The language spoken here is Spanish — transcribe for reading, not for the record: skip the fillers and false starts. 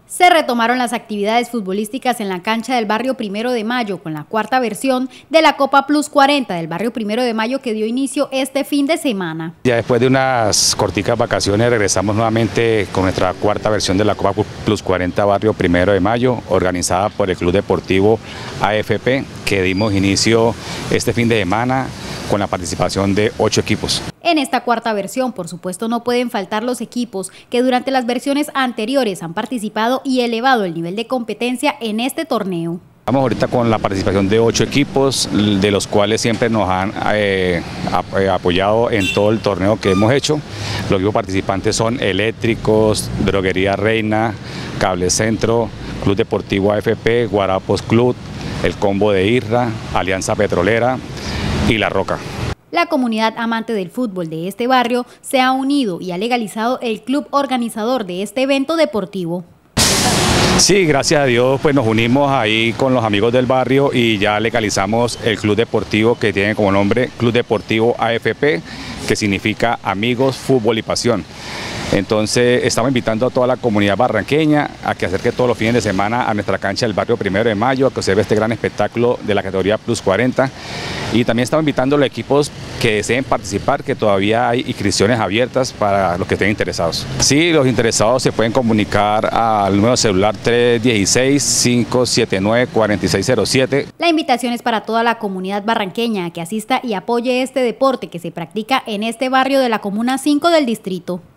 Se retomaron las actividades futbolísticas en la cancha del barrio Primero de Mayo con la cuarta versión de la Copa Plus 40 del barrio Primero de Mayo que dio inicio este fin de semana. Ya después de unas corticas vacaciones regresamos nuevamente con nuestra cuarta versión de la Copa Plus 40 barrio Primero de Mayo, organizada por el Club Deportivo AFP, que dimos inicio este fin de semana con la participación de 8 equipos. En esta cuarta versión, por supuesto, no pueden faltar los equipos que durante las versiones anteriores han participado y elevado el nivel de competencia en este torneo. Estamos ahorita con la participación de 8 equipos, de los cuales siempre nos han apoyado en todo el torneo que hemos hecho. Los equipos participantes son Eléctricos, Droguería Reina, Cable Centro, Club Deportivo AFP, Guarapos Club, el Combo de Irra, Alianza Petrolera y La Roca. La comunidad amante del fútbol de este barrio se ha unido y ha legalizado el club organizador de este evento deportivo. Sí, gracias a Dios pues nos unimos ahí con los amigos del barrio y ya legalizamos el club deportivo que tiene como nombre Club Deportivo AFP, que significa Amigos, Fútbol y Pasión. Entonces estamos invitando a toda la comunidad barranqueña a que acerque todos los fines de semana a nuestra cancha del barrio Primero de Mayo, a que observe este gran espectáculo de la categoría Plus 40. Y también estamos invitando a los equipos que deseen participar, que todavía hay inscripciones abiertas para los que estén interesados. Sí, los interesados se pueden comunicar al número celular 316-579-4607. La invitación es para toda la comunidad barranqueña a que asista y apoye este deporte que se practica en este barrio de la Comuna 5 del distrito.